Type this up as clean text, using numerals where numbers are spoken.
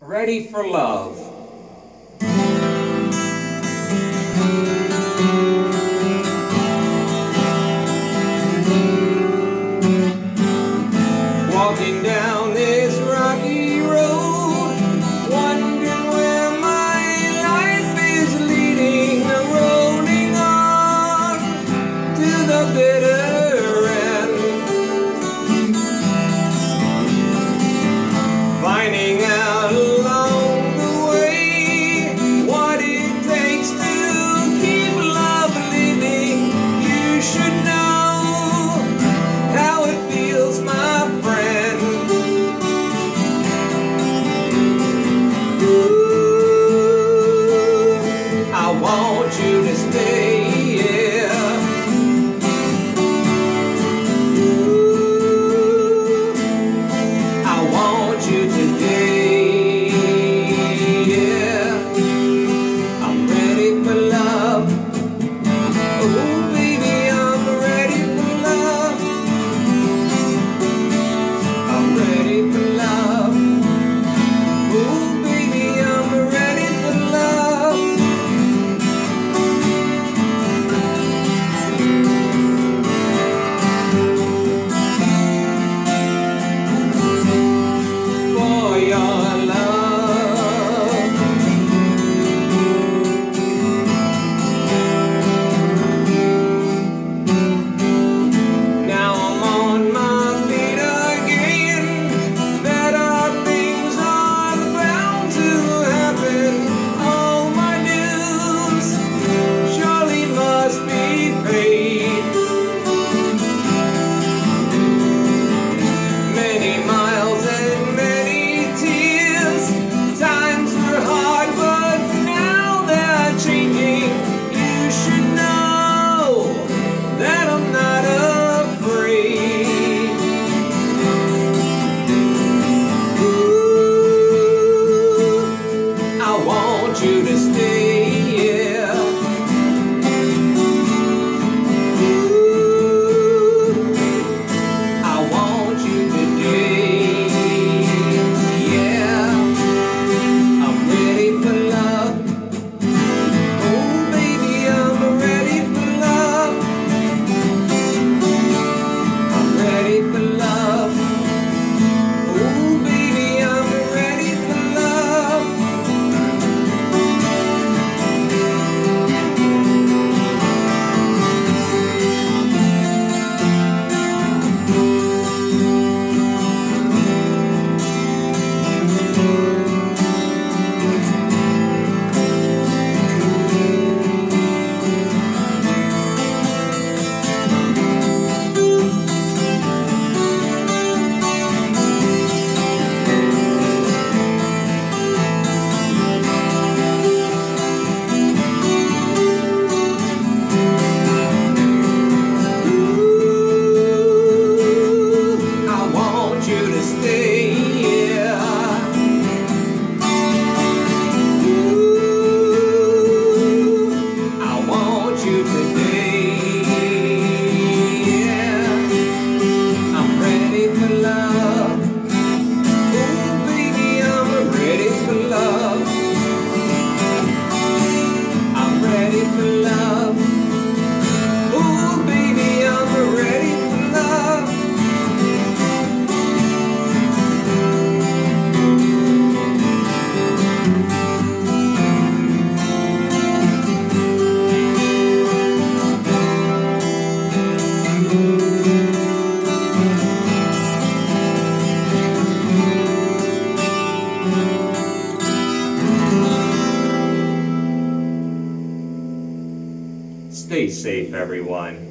Ready for love. Walking down this rocky road, wondering where my life is leading, rolling on to the bitter end, finding out along the way what it takes to keep love living. You should know how it feels, my friend. I want you to stay here. I want you today. Yeah. I'm ready for love. Oh baby, I'm ready for love. I'm ready for love. Oh baby, I'm ready for love. For your love. Now I'm on my feet again. Better things are bound to happen. All my dues surely must be paid. Many miles and many tears. Times were hard, but now they're changing. You should know that I'm not afraid. Ooh, I want you to stay here. Ooh, I want you today. Yeah, I'm ready for love. Oh baby, I'm ready for love. I'm ready for love. Oh baby, I'm ready for love. I want you to stay here. I want you today. Yeah, I'm ready for love. Oh baby, I'm ready for love. I'm ready for love. Oh baby, I'm ready for love. Stay safe, everyone.